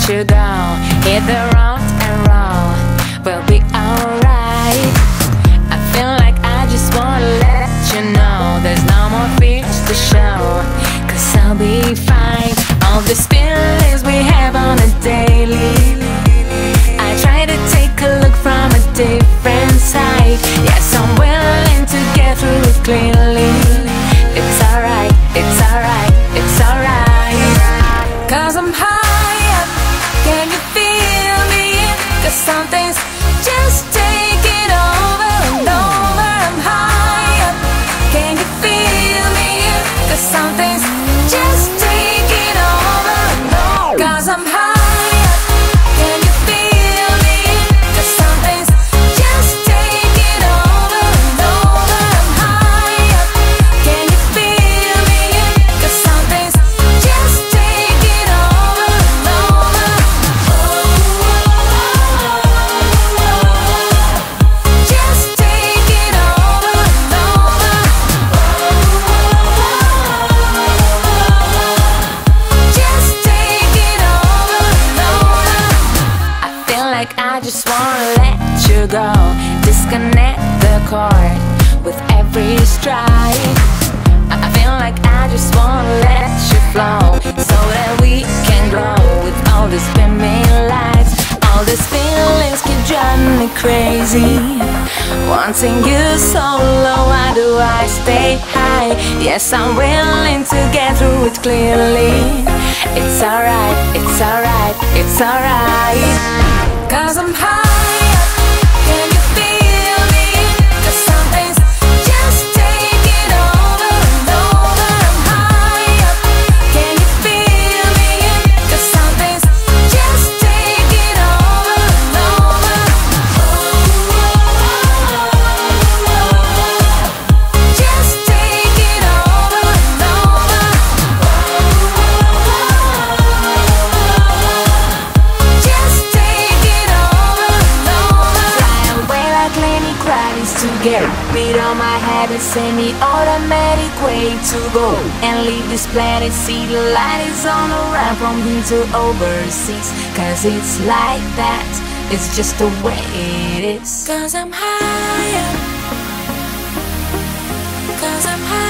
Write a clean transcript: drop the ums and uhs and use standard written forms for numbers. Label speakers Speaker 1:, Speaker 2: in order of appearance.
Speaker 1: you go. Hit the road and roll, we'll be alright. I feel like I just wanna let you know there's no more fears to show, 'cause I'll be fine. All these feelings we have on a daily, I try to take a look from a different side. Yes, I'm willing to get through it clearly. It's alright, it's alright, it's alright. 'Cause I'm high up, can you feel me? 'Cause some things just take it over and over. I'm high up, can you feel me? 'Cause some things just take it over and over. 'Cause I'm high up, can you feel me? 'Cause some things just take it over and over. I'm high up, can you feel me? 'Cause some things just take it over and over. Just take it over and over. Just take it over and over. I feel like I just wanna let you go, disconnect the cord with every stride. I feel like I just wanna let you flow, so that we can glow with all these dimming lights. All these feelings keep driving me crazy, wanting you so low. Why do I stay high? Yes, I'm willing to get through it clearly. It's alright, it's alright, it's alright. 'Cause I'm high up, can you feel me? 'Cause some things just take it over and over. I'm high up, can you feel me? 'Cause some things just take it over and over. Just take it over and over. Just take it over and over. Fly away like Lenny Kravitz to get rid of my habits. Send me automatic way to go and leave this planet. See the light is on the run from here to overseas. 'Cause it's like that, it's just the way it is. 'Cause I'm high up, 'cause I'm high